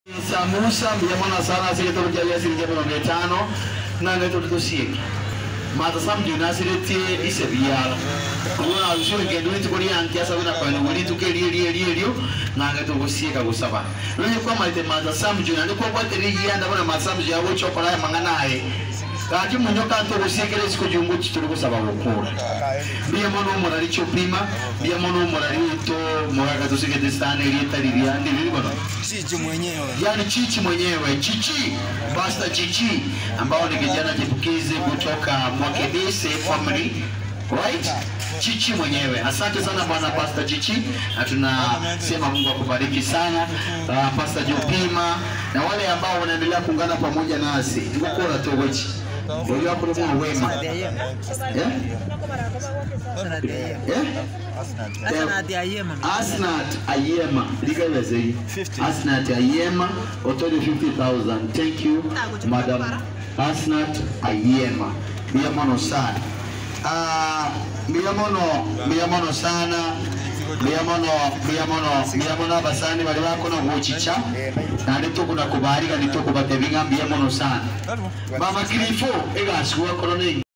Samusa mbiyamana sana asirete kujalia sirije 500 na neto tutosieki mata samju nasirete isebiyala kuna alishuri ngendo nitukuri anki asabina kwa ngoli tukelio na neto kusieka kusaba lwenye kwa malite mata samju na ndiko kwa teriji anda bana mata samju ya wocho kwa ya manganaye kati munyoka to kusiekele sikujungu chituru kusaba gukura mbiyamana umurari chopima mbiyamana umurari to mwaga tusikete stane rieta liliandi lilibona Chichi mwenyewe. Yani Chichi mwenyewe, Chichi, Pastor Chichi ambao ni kijana chipukizi kutoka Mwakebise family, right? Chichi mwenyewe. Asante sana bwana Pastor Chichi, na tunasema Mungu akubariki sana. Pastor Jopima na wale ambao wanaendelea kuungana pamoja nasi. Ngokora to wechi. Ndio hapo ndio wema. Asnat Ayema. Ligaweze. Asnat Ayema. Otoli 50,000. Thank you, Madam Asnat Ayema. Miyamono sana. Miyamono sana. Miyamono basani wale wako na uchicha. Na nito kuna kubarika nito kubatevinga miyamono sana. Mama Kilifo, ega shua koloni.